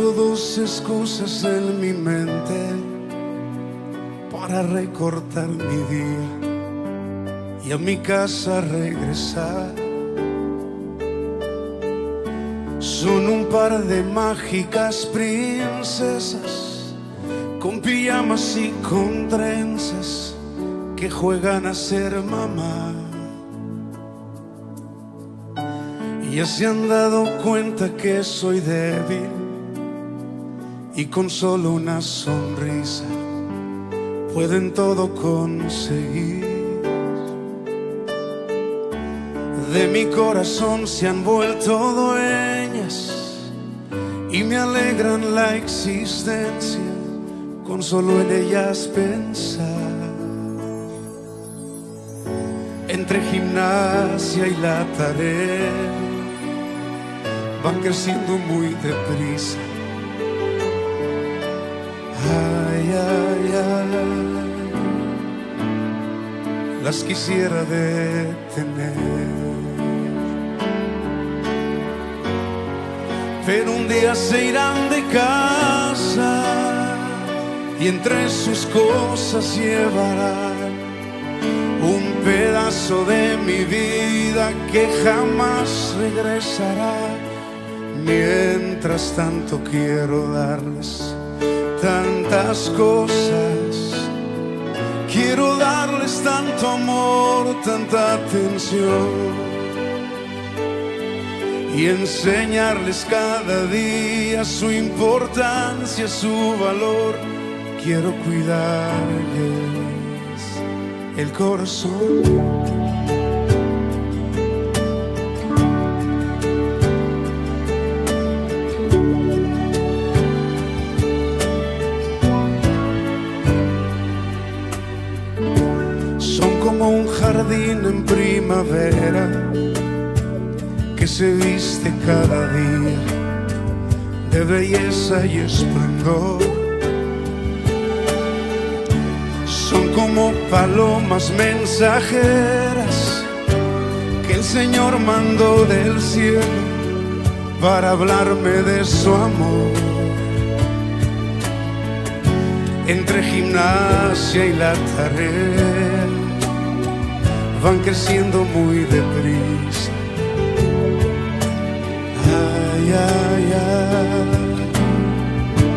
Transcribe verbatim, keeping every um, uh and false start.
Tengo dos excusas en mi mente para recortar mi día y a mi casa regresar. Son un par de mágicas princesas con pijamas y con trenzas que juegan a ser mamá. Ya se han dado cuenta que soy débil y con solo una sonrisa pueden todo conseguir. De mi corazón se han vuelto dueñas y me alegran la existencia con solo en ellas pensar. Entre gimnasia y la tarea van creciendo muy deprisa. Ay, ay, ay, las quisiera detener, pero un día se irán de casa y entre sus cosas llevarán un pedazo de mi vida que jamás regresará. Mientras tanto quiero darles tantas cosas, quiero darles tanto amor, tanta atención y enseñarles cada día su importancia, su valor. Quiero cuidarles el corazón. Como un jardín en primavera que se viste cada día de belleza y esplendor. Son como palomas mensajeras que el Señor mandó del cielo para hablarme de su amor. Entre gimnasia y la tarea van creciendo muy deprisa.